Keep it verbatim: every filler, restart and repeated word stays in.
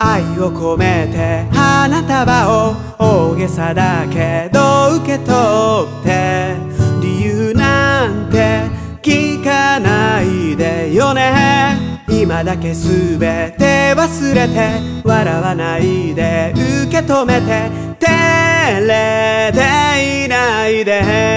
愛を込めて花束を大げさだけど受け取って理由なんて聞かないでよね。今だけすべて忘れて笑わないで受け止めて照れていないで